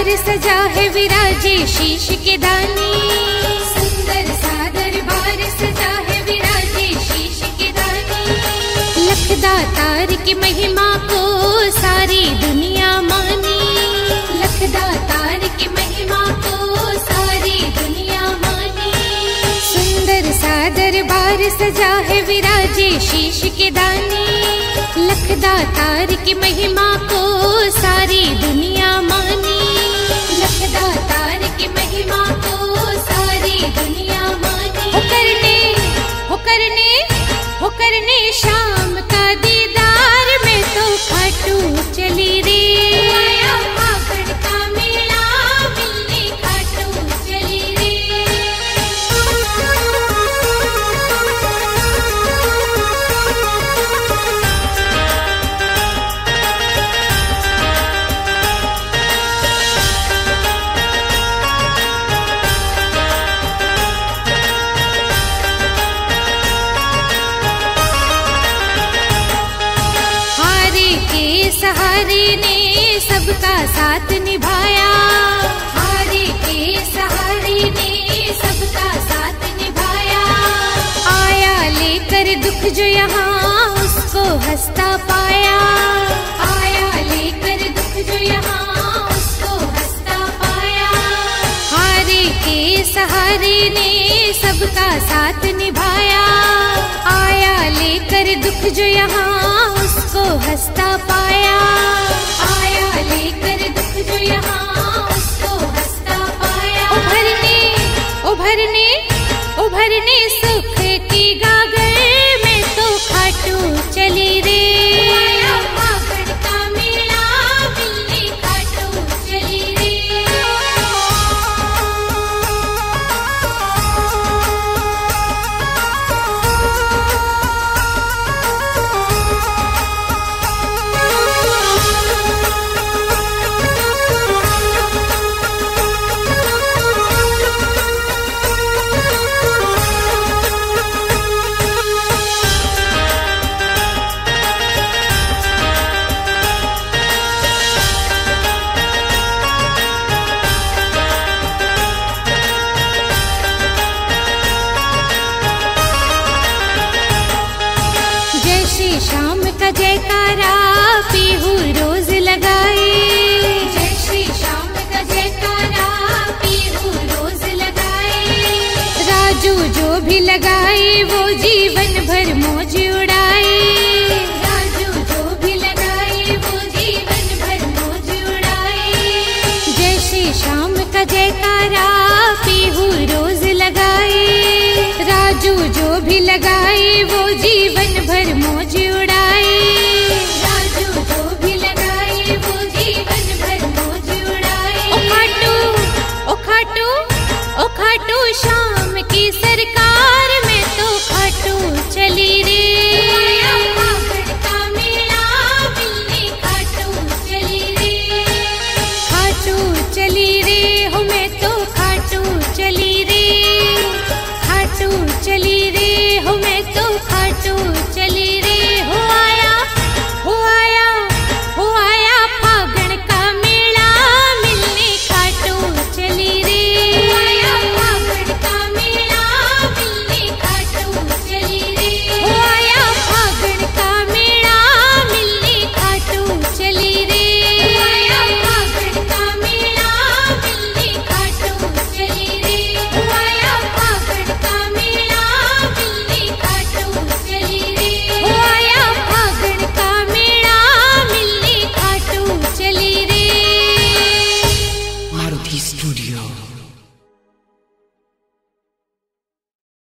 दरबार सजा है विराजे शीश के दानी। सुंदर सा दरबार सजा है विराजे शीश के दानी। लखदातार की महिमा को सारी दुनिया मानी। लखदातार की महिमा को सारी दुनिया मानी। सुंदर सा दरबार सजा है विराजे शीश के दानी। लखदातार की महिमा को सारी दुनिया मानी। लखदातार की महिमा को सारी दुनिया मानी। हो करने शाम का दीदार में तो खाटू चली रे। आखड़ का मेला मिलने खाटू चली रे। सहारे ने सबका साथ निभाया। हारे के सहारे ने सबका साथ निभाया। आया लेकर दुख जो यहाँ उसको हंसता पाया। आया लेकर दुख जो यहाँ उसको हंसता पाया। हारे के सहारे ने सबका साथ निभाया। आया लेकर दुख जो यहाँ उसको हंसता पाया। आया लेकर दुख जो यहाँ उसको हंसता पाया। उभरने सुख की गागर में तो खाटू चली रे। आखड़ का मेला मिलने खाटू चली रे। शाम का जयकारा पीहू रोज लगाए।